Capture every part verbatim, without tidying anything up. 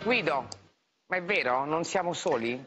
Guido, ma è vero? Non siamo soli?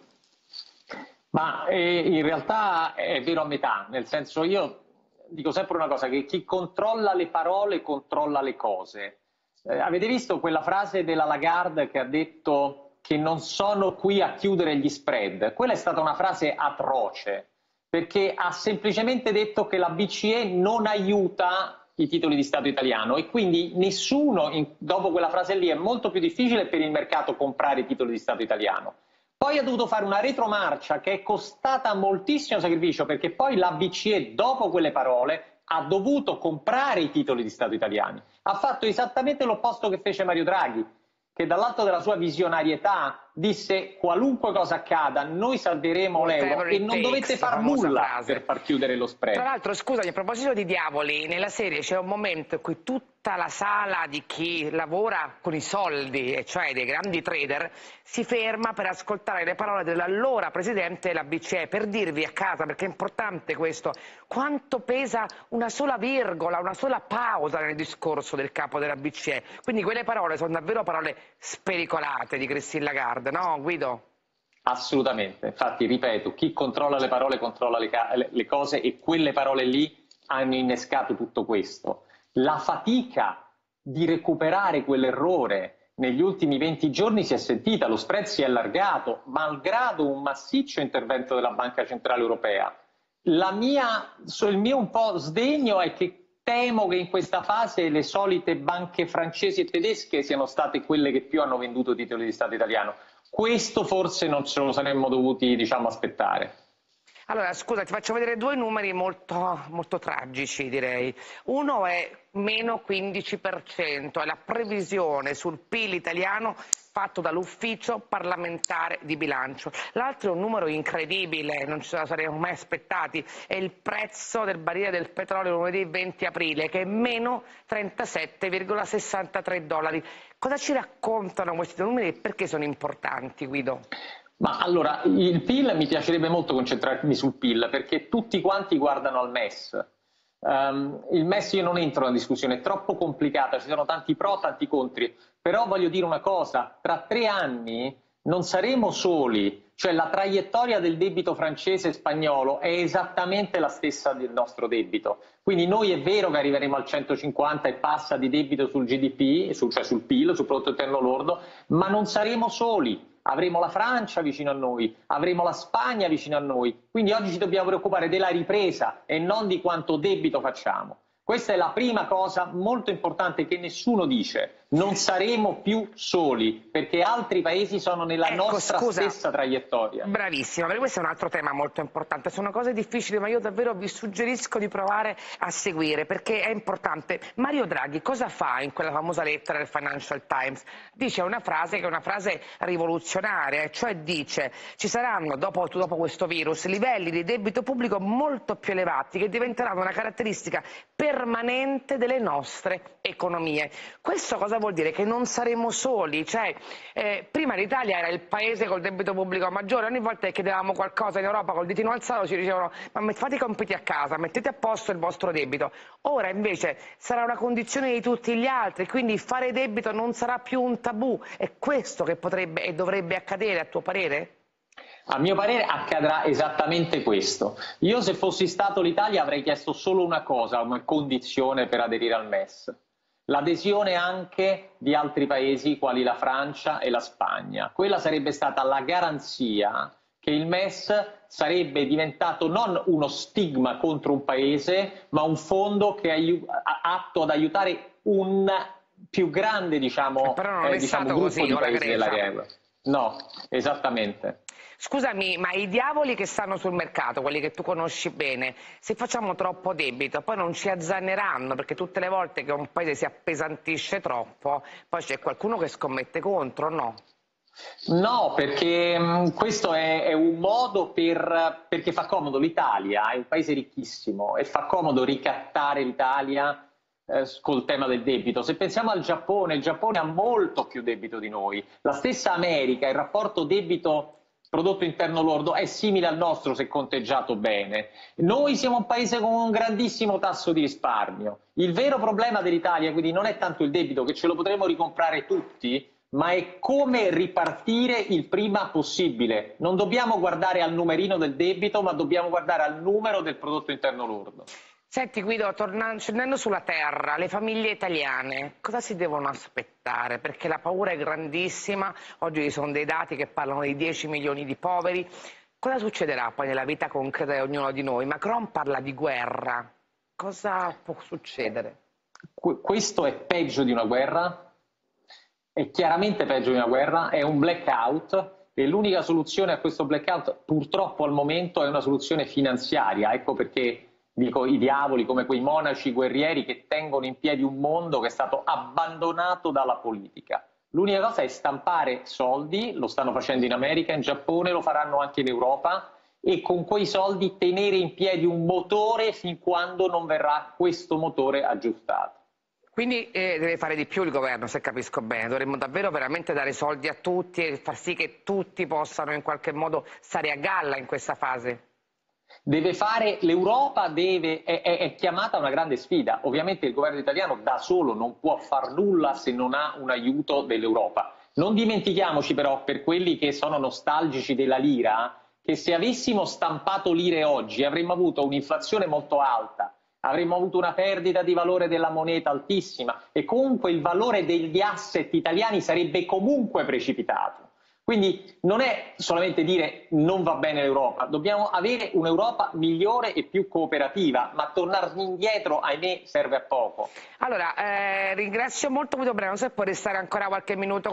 Ma eh, in realtà è vero a metà, nel senso io dico sempre una cosa, che chi controlla le parole controlla le cose. Eh, avete visto quella frase della Lagarde che ha detto che non sono qui a chiudere gli spread? Quella è stata una frase atroce, perché ha semplicemente detto che la B C E non aiuta i titoli di Stato italiano e quindi nessuno, in, dopo quella frase lì, è molto più difficile per il mercato comprare i titoli di Stato italiano. Poi ha dovuto fare una retromarcia che è costata moltissimo sacrificio, perché poi la B C E, dopo quelle parole, ha dovuto comprare i titoli di Stato italiani. Ha fatto esattamente l'opposto che fece Mario Draghi, che dall'alto della sua visionarietà disse: qualunque cosa accada, noi salveremo l'euro e non dovette far nulla per far chiudere lo spread. Tra l'altro, scusami, a proposito di diavoli, nella serie c'è un momento in cui tutta la sala di chi lavora con i soldi, e cioè dei grandi trader, si ferma per ascoltare le parole dell'allora presidente della B C E, per dirvi a casa, perché è importante questo, quanto pesa una sola virgola, una sola pausa nel discorso del capo della B C E. Quindi quelle parole sono davvero parole spericolate di Christine Lagarde, no Guido? Assolutamente, infatti ripeto, chi controlla le parole controlla le, le cose, e quelle parole lì hanno innescato tutto questo. La fatica di recuperare quell'errore negli ultimi venti giorni si è sentita, lo spread si è allargato, malgrado un massiccio intervento della Banca Centrale Europea. La mia, il mio un po' sdegno è che temo che in questa fase le solite banche francesi e tedesche siano state quelle che più hanno venduto titoli di Stato italiano. Questo forse non ce lo saremmo dovuti, diciamo, aspettare. Allora, scusa, ti faccio vedere due numeri molto, molto tragici, direi. Uno è meno quindici per cento, è la previsione sul P I L italiano fatto dall'ufficio parlamentare di bilancio. L'altro è un numero incredibile, non ce la saremmo mai aspettati, è il prezzo del barile del petrolio lunedì venti aprile, che è meno trentasette virgola sessantatré dollari. Cosa ci raccontano questi due numeri e perché sono importanti, Guido? Ma allora, il P I L, mi piacerebbe molto concentrarmi sul P I L, perché tutti quanti guardano al M E S. Um, il M E S io non entro nella discussione, è troppo complicata, ci sono tanti pro, tanti contri, però voglio dire una cosa, tra tre anni non saremo soli, cioè la traiettoria del debito francese e spagnolo è esattamente la stessa del nostro debito, quindi noi è vero che arriveremo al centocinquanta e passa di debito sul G D P, cioè sul P I L, sul prodotto interno lordo, ma non saremo soli. Avremo la Francia vicino a noi, avremo la Spagna vicino a noi, quindi oggi ci dobbiamo preoccupare della ripresa e non di quanto debito facciamo. Questa è la prima cosa molto importante che nessuno dice, non saremo più soli, perché altri paesi sono nella ecco, nostra scusa, stessa traiettoria. Bravissima, perché questo è un altro tema molto importante, sono cose difficili ma io davvero vi suggerisco di provare a seguire perché è importante. Mario Draghi cosa fa in quella famosa lettera del Financial Times? Dice una frase che è una frase rivoluzionaria, cioè dice ci saranno dopo, dopo questo virus livelli di debito pubblico molto più elevati che diventeranno una caratteristica permanente delle nostre economie. Questo cosa vuol dire? Che non saremo soli, cioè eh, prima l'Italia era il paese col debito pubblico maggiore, ogni volta che chiedevamo qualcosa in Europa col ditino alzato ci dicevano ma fate i compiti a casa, mettete a posto il vostro debito. Ora invece sarà una condizione di tutti gli altri, quindi fare debito non sarà più un tabù. È questo che potrebbe e dovrebbe accadere a tuo parere? A mio parere accadrà esattamente questo. Io se fossi stato l'Italia avrei chiesto solo una cosa, una condizione per aderire al M E S. L'adesione anche di altri paesi quali la Francia e la Spagna. Quella sarebbe stata la garanzia che il M E S sarebbe diventato non uno stigma contro un paese, ma un fondo che è atto ad aiutare un più grande, diciamo, Però non eh, è diciamo, stato gruppo così, di ora paesi Grecia. dell'area euro. No, esattamente. Scusami, ma i diavoli che stanno sul mercato, quelli che tu conosci bene, se facciamo troppo debito poi non ci azzanneranno, perché tutte le volte che un paese si appesantisce troppo, poi c'è qualcuno che scommette contro, no? No, perché mh, questo è, è un modo per, perché fa comodo l'Italia, è un paese ricchissimo e fa comodo ricattare l'Italia eh, col tema del debito. Se pensiamo al Giappone, il Giappone ha molto più debito di noi, la stessa America, il rapporto debito prodotto interno lordo è simile al nostro se conteggiato bene. Noi siamo un paese con un grandissimo tasso di risparmio. Il vero problema dell'Italia quindi non è tanto il debito, che ce lo potremo ricomprare tutti, ma è come ripartire il prima possibile. Non dobbiamo guardare al numerino del debito, ma dobbiamo guardare al numero del prodotto interno lordo. Senti Guido, tornando, scendendo sulla terra, le famiglie italiane cosa si devono aspettare? Perché la paura è grandissima, oggi ci sono dei dati che parlano di dieci milioni di poveri. Cosa succederà poi nella vita concreta di ognuno di noi? Macron parla di guerra, cosa può succedere? Questo è peggio di una guerra, è chiaramente peggio di una guerra, è un blackout e l'unica soluzione a questo blackout purtroppo al momento è una soluzione finanziaria, ecco perché dico i diavoli come quei monaci guerrieri che tengono in piedi un mondo che è stato abbandonato dalla politica. L'unica cosa è stampare soldi, lo stanno facendo in America, in Giappone, lo faranno anche in Europa, e con quei soldi tenere in piedi un motore fin quando non verrà questo motore aggiustato. Quindi eh, deve fare di più il governo, se capisco bene, dovremmo davvero veramente dare soldi a tutti e far sì che tutti possano in qualche modo stare a galla in questa fase. Deve fare, l'Europa deve, è, è, è chiamata a una grande sfida, ovviamente il governo italiano da solo non può far nulla se non ha un aiuto dell'Europa. Non dimentichiamoci però, per quelli che sono nostalgici della lira, che se avessimo stampato lire oggi avremmo avuto un'inflazione molto alta, avremmo avuto una perdita di valore della moneta altissima e comunque il valore degli asset italiani sarebbe comunque precipitato. Quindi non è solamente dire non va bene l'Europa, dobbiamo avere un'Europa migliore e più cooperativa, ma tornare indietro, ahimè, serve a poco. Allora, eh, ringrazio molto Guido Brera, non so se può restare ancora qualche minuto